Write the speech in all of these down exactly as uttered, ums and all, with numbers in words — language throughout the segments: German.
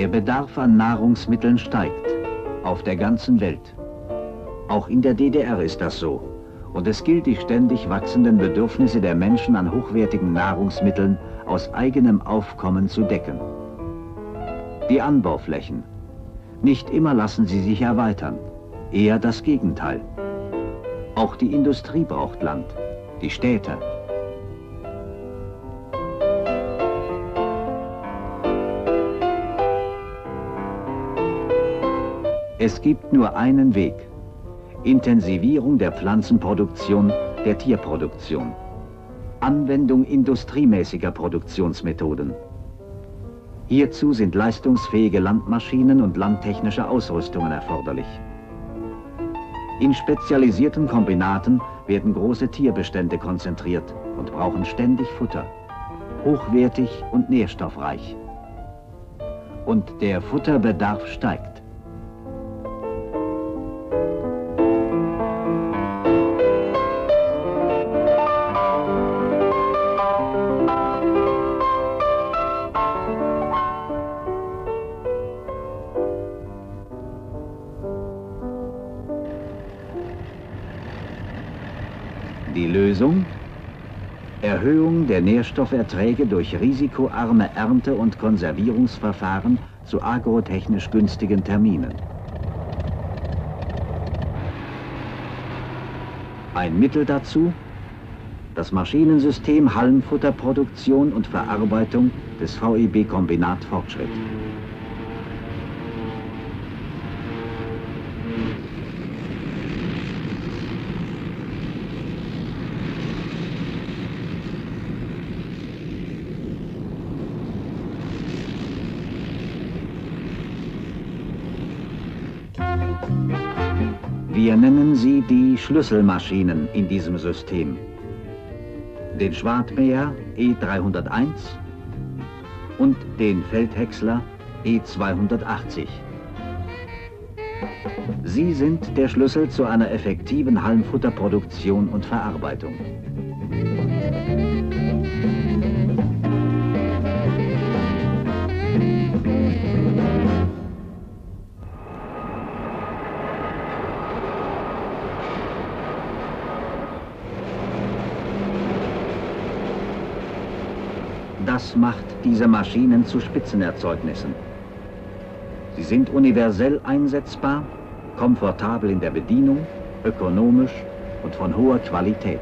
Der Bedarf an Nahrungsmitteln steigt, auf der ganzen Welt. Auch in der D D R ist das so. Und es gilt, die ständig wachsenden Bedürfnisse der Menschen an hochwertigen Nahrungsmitteln aus eigenem Aufkommen zu decken. Die Anbauflächen. Nicht immer lassen sie sich erweitern, eher das Gegenteil. Auch die Industrie braucht Land, die Städte. Es gibt nur einen Weg: Intensivierung der Pflanzenproduktion, der Tierproduktion. Anwendung industriemäßiger Produktionsmethoden. Hierzu sind leistungsfähige Landmaschinen und landtechnische Ausrüstungen erforderlich. In spezialisierten Kombinaten werden große Tierbestände konzentriert und brauchen ständig Futter, hochwertig und nährstoffreich. Und der Futterbedarf steigt. Die Lösung? Erhöhung der Nährstofferträge durch risikoarme Ernte- und Konservierungsverfahren zu agrotechnisch günstigen Terminen. Ein Mittel dazu? Das Maschinensystem Halmfutterproduktion und Verarbeitung des V E B-Kombinat Fortschritt. Wir nennen sie die Schlüsselmaschinen in diesem System. Den Schwadmäher E dreihunderteins und den Feldhäcksler E zweihundertachtzig. Sie sind der Schlüssel zu einer effektiven Halmfutterproduktion und Verarbeitung. Das macht diese Maschinen zu Spitzenerzeugnissen. Sie sind universell einsetzbar, komfortabel in der Bedienung, ökonomisch und von hoher Qualität.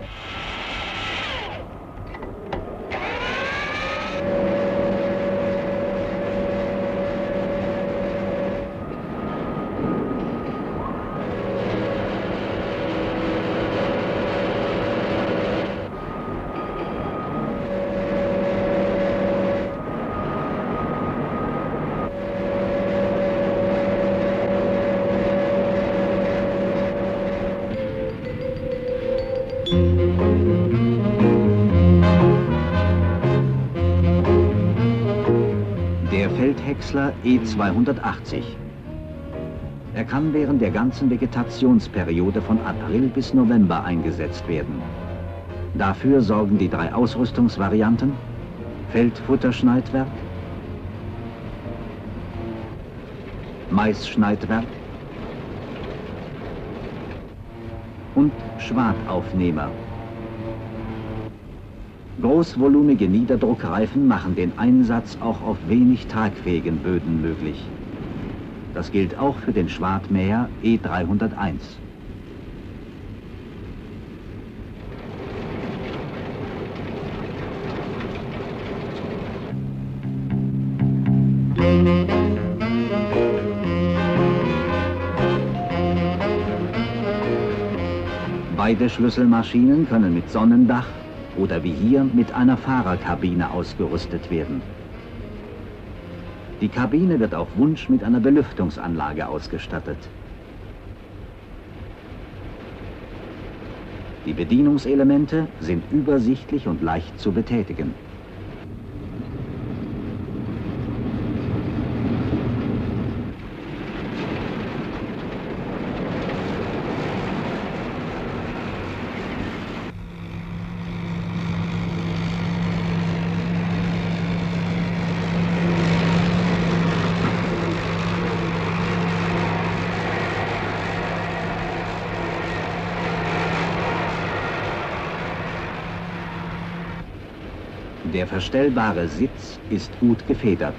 Der Feldhäcksler E zweihundertachtzig. Er kann während der ganzen Vegetationsperiode von April bis November eingesetzt werden. Dafür sorgen die drei Ausrüstungsvarianten: Feldfutterschneidwerk, Maisschneidwerk und Schwadaufnehmer. Großvolumige Niederdruckreifen machen den Einsatz auch auf wenig tragfähigen Böden möglich. Das gilt auch für den Schwadmäher E dreihunderteins. Beide Schlüsselmaschinen können mit Sonnendach oder wie hier mit einer Fahrerkabine ausgerüstet werden. Die Kabine wird auf Wunsch mit einer Belüftungsanlage ausgestattet. Die Bedienungselemente sind übersichtlich und leicht zu betätigen. Der verstellbare Sitz ist gut gefedert.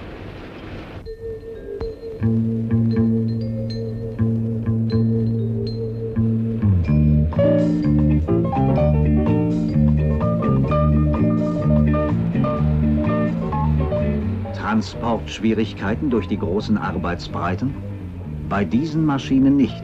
Transportschwierigkeiten durch die großen Arbeitsbreiten? Bei diesen Maschinen nicht.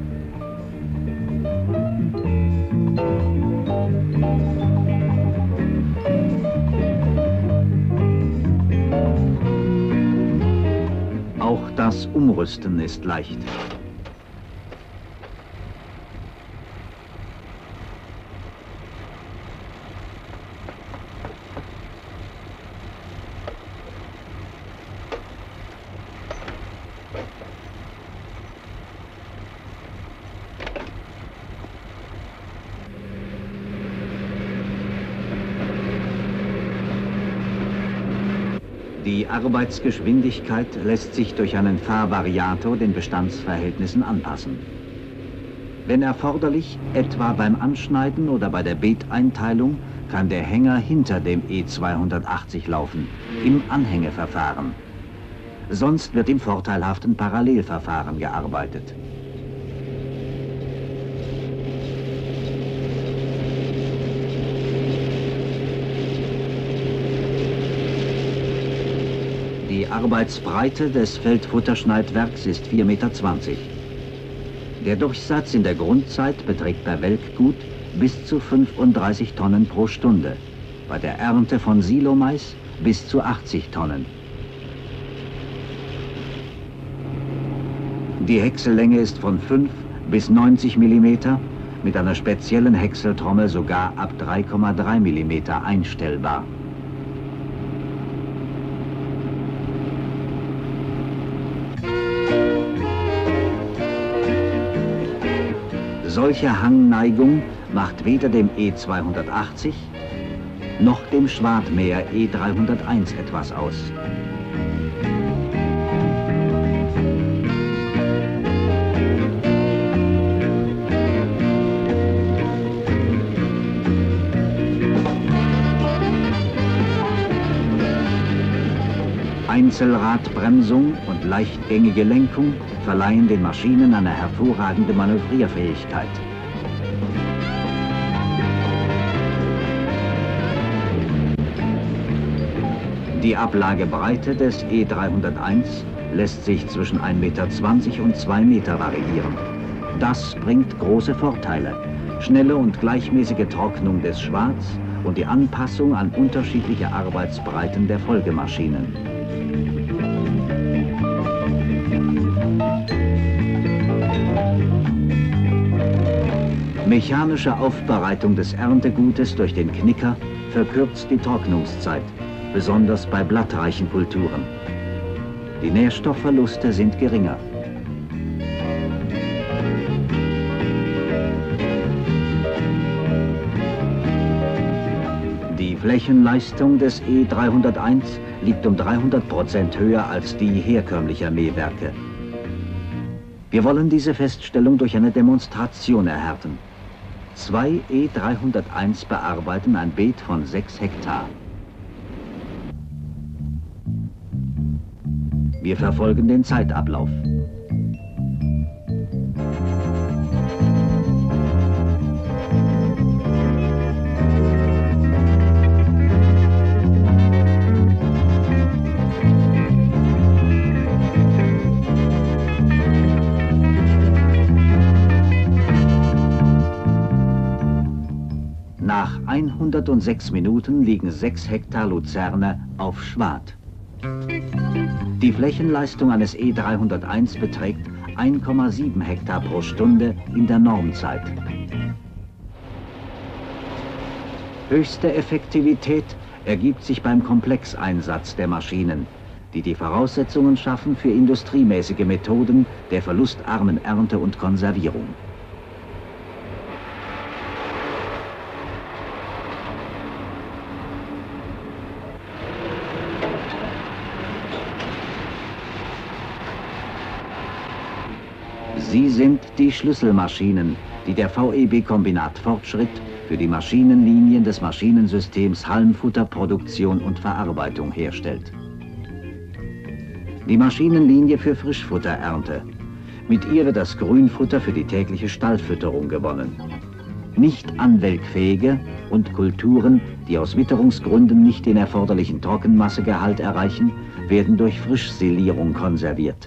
Auch das Umrüsten ist leicht. Die Arbeitsgeschwindigkeit lässt sich durch einen Fahrvariator den Bestandsverhältnissen anpassen. Wenn erforderlich, etwa beim Anschneiden oder bei der Beeteinteilung, kann der Hänger hinter dem E zweihundertachtzig laufen, im Anhängeverfahren. Sonst wird im vorteilhaften Parallelverfahren gearbeitet. Die Arbeitsbreite des Feldfutterschneidwerks ist vier Meter zwanzig. Der Durchsatz in der Grundzeit beträgt per Welkgut bis zu fünfunddreißig Tonnen pro Stunde, bei der Ernte von Silomais bis zu achtzig Tonnen. Die Häcksellänge ist von fünf bis neunzig Millimeter, mit einer speziellen Häckseltrommel sogar ab drei Komma drei Millimeter einstellbar. Solche Hangneigung macht weder dem E zweihundertachtzig noch dem Schwadmäher E dreihunderteins etwas aus. Einzelradbremsung und leichtgängige Lenkung verleihen den Maschinen eine hervorragende Manövrierfähigkeit. Die Ablagebreite des E dreihunderteins lässt sich zwischen ein Meter zwanzig und zwei Meter variieren. Das bringt große Vorteile: schnelle und gleichmäßige Trocknung des Schwads und die Anpassung an unterschiedliche Arbeitsbreiten der Folgemaschinen. Mechanische Aufbereitung des Erntegutes durch den Knicker verkürzt die Trocknungszeit, besonders bei blattreichen Kulturen. Die Nährstoffverluste sind geringer. Die Flächenleistung des E dreihunderteins liegt um dreihundert Prozent höher als die herkömmlicher Mähwerke. Wir wollen diese Feststellung durch eine Demonstration erhärten. Zwei E dreihunderteins bearbeiten ein Beet von sechs Hektar. Wir verfolgen den Zeitablauf. Nach hundertsechs Minuten liegen sechs Hektar Luzerne auf Schwad. Die Flächenleistung eines E dreihunderteins beträgt ein Komma sieben Hektar pro Stunde in der Normzeit. Höchste Effektivität ergibt sich beim Komplexeinsatz der Maschinen, die die Voraussetzungen schaffen für industriemäßige Methoden der verlustarmen Ernte und Konservierung. Sie sind die Schlüsselmaschinen, die der V E B-Kombinat Fortschritt für die Maschinenlinien des Maschinensystems Halmfutterproduktion und Verarbeitung herstellt. Die Maschinenlinie für Frischfutterernte. Mit ihr wird das Grünfutter für die tägliche Stallfütterung gewonnen. Nicht anwelkfähige und Kulturen, die aus Witterungsgründen nicht den erforderlichen Trockenmassegehalt erreichen, werden durch Frischsilierung konserviert.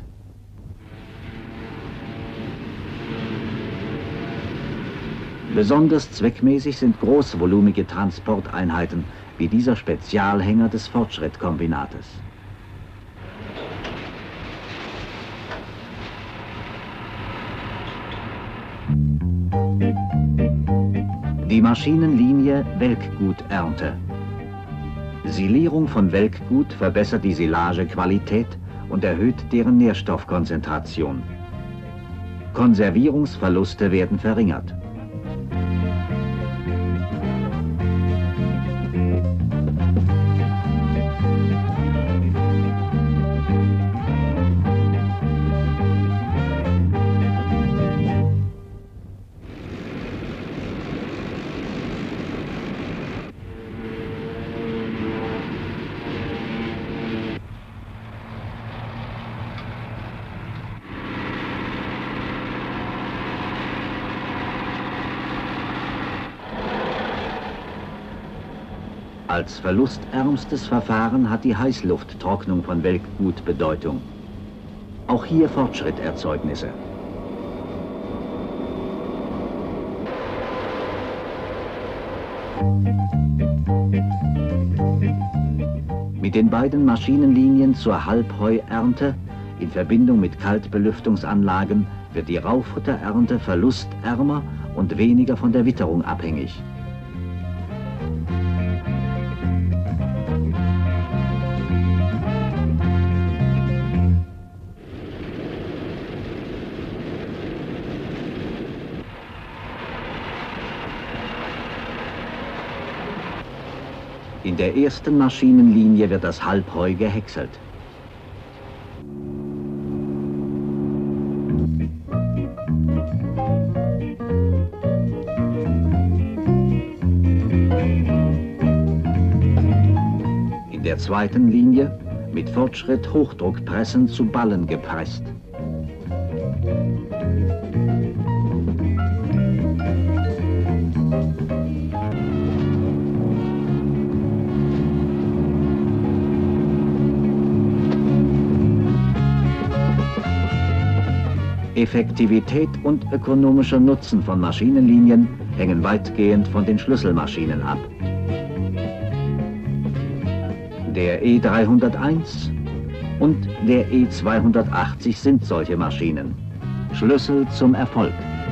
Besonders zweckmäßig sind großvolumige Transporteinheiten, wie dieser Spezialhänger des Fortschrittkombinates. Die Maschinenlinie Welkguternte. Silierung von Welkgut verbessert die Silagequalität und erhöht deren Nährstoffkonzentration. Konservierungsverluste werden verringert. Als verlustärmstes Verfahren hat die Heißlufttrocknung von Welkgut Bedeutung. Auch hier Fortschritterzeugnisse. Mit den beiden Maschinenlinien zur Halbheuernte in Verbindung mit Kaltbelüftungsanlagen wird die Raufutterernte verlustärmer und weniger von der Witterung abhängig. In der ersten Maschinenlinie wird das Halbheu gehäckselt. In der zweiten Linie mit Fortschritt Hochdruckpressen zu Ballen gepresst. Effektivität und ökonomischer Nutzen von Maschinenlinien hängen weitgehend von den Schlüsselmaschinen ab. Der E dreihunderteins und der E zweihundertachtzig sind solche Maschinen. Schlüssel zum Erfolg.